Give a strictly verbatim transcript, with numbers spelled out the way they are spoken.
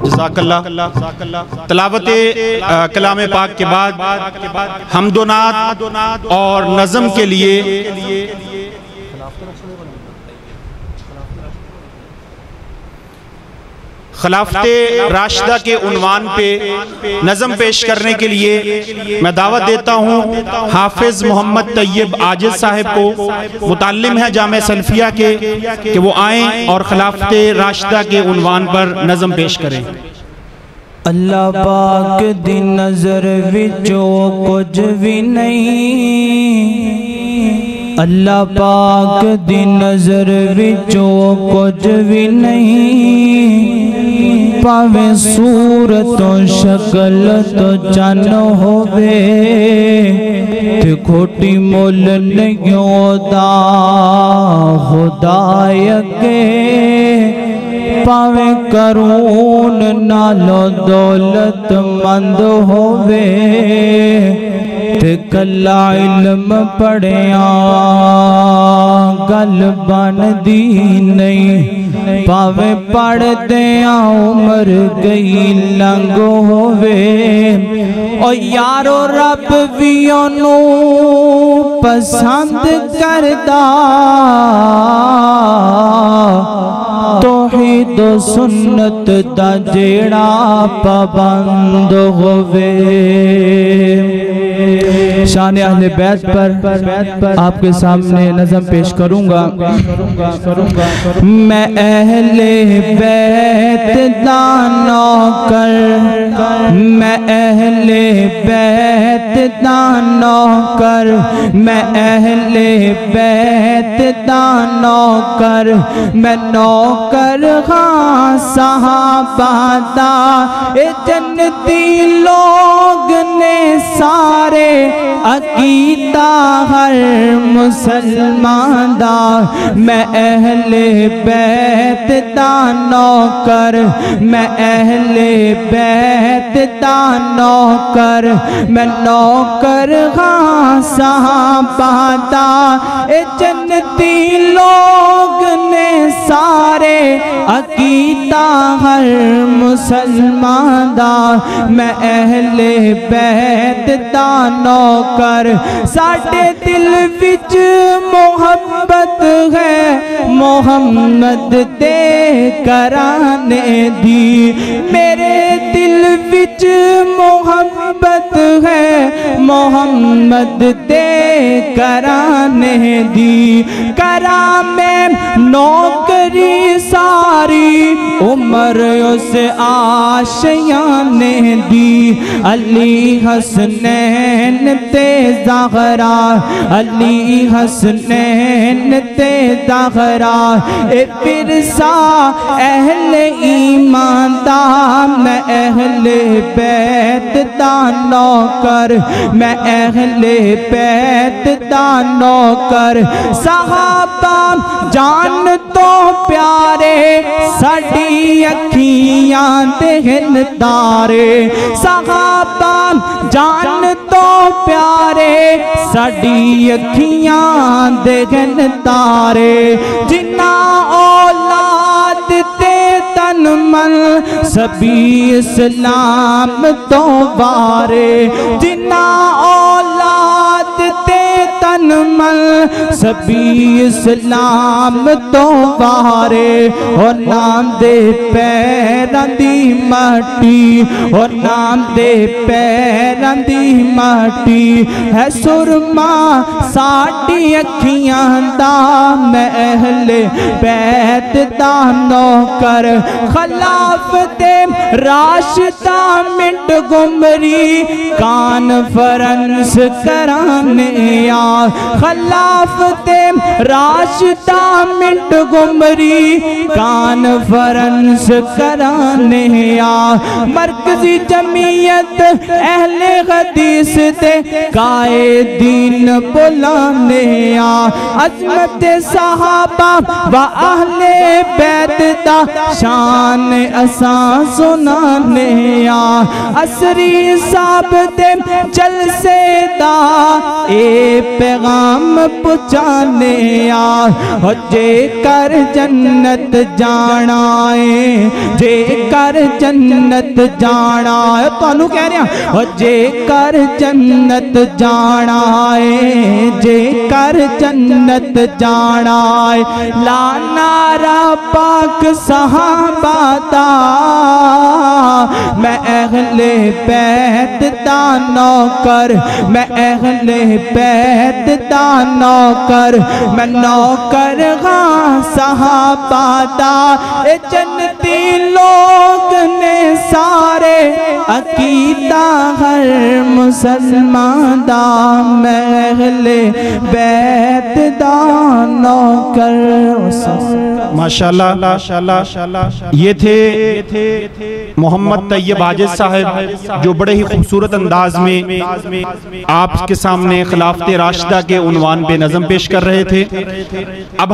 जज़ाकल्लाह। तिलावत कलाम पाक के बाद हम्दोनात और नज़म के लिए खिलाफत राशिदा के उन्वान पे नज़म पेश करने के लिए मैं दावत देता हूँ हाफिज मोहम्मद तैयब आजिज साहब को, मुताल्लिम है जामे सल्फिया के, कि वो आएँ और खिलाफत राशिदा के उन्वान पर नज़म पेश करें। अल्लाह पाक दी नज़र विचों कुछ भी नहीं, अल्लाह पाक दी नज़र विचों कुछ भी नहीं, पावे सूरत शक्ल तो चन होवे ते खोटी मुल नहीं होता खुदाय के, पावे करून नालो दौलत मंद होवे ते कला इल्म पढ़िया गल बनदी नहीं, पावे पढ़दिया उम्र गई लंघ होवे। ओ यारो रब भी ओनू पसंद करदा, तौहीद सुन्नत दा जेड़ा पाबंद होवे। शान अहले बैत पर आपके सामने नज़म पेश करूँगा। मैं अहले बैत दा नौकर, मैं अहले बैत दा नौकर, मैं अहले बैत दा नौकर, मैं नौकर हाँ सहाबा दा, ए जन्नती लोग ने सारे अकीदा हर मुसलमान दा। मैं अहले बैत दा नौकर, मैं अहले बैत दा नौकर, मैं नौकर हाँ सहाबा दा, ए जन्नती लोग ने सारे अकीदा हर मुसलमान दा। मैं अहले बैत दा नौकर, साडे दिल विच मोहब्बत है मोहम्मद दे कराने दी, मेरे दिल विच मोहब्बत है मोहम्मद दे कराने दी। करा मैं नौकरी सारी उम्र उस आशियाने दी, अली हसनैन ते ज़हरा, अली हसनैन ते ज़हरा, ए फिरसा अहले ईमान दा। मैं अहले बैत दा नौकर, मैं अहले बैत दा नौकर, सहाबा जान तो प्यारे साडी अखियां देहन तारे, सहाबा जान तो प्यारे साडी अखियां देहन तारे। जिन्ना औलाद ते तन मन सभी इस्लाम तो वारे, जिन्ना औलाद ते तन मन सभी इस्लाम तो वारे। और नाम दे पैरां दी माटी, और नाम दे पैरां दी माटी, है सुरमा साडी अखियां दा। मैं अहले बैत दा नौकर, खिलाफते राशिदा मिंट गुमरी कॉन्फ्रेंस कराने आ, खिलाफते राशिदा मिंट गुमरी कॉन्फ्रेंस कराने आ। मरकजी जमीयत अहले हदीस दे कायदीन बुलाने आ, अजमत सहाबा व अहले बैत दा शान असां सुनाने आ। असरी साहब दे जलसे दा ए पैगाम पहुँचाने आ। जे कर जन्नत जाना है, जे कर जन्नत जाना है, तुहानू कह रहा ओ जे कर जन्नत जाना है, जे कर जन्नत जाना है, लाना रा पाक सहाबा दा, मैं अहले बैत दा नौकर, मैं अहले बैत दा नौकर, मैं नौकर हाँ सहाबा दा। ए जन्नती लोग ने सारे अकीदा हर मुसलमान दा, मैं अहले बैत दा नौकर। माशाल्लाह माशाल्लाह। ये थे मोहम्मद तैयब आजिज साहब, जो बड़े ही खूबसूरत अंदाज में आपके सामने खिलाफत राशिदा के उन्वान पे नज़म पेश कर रहे थे। अब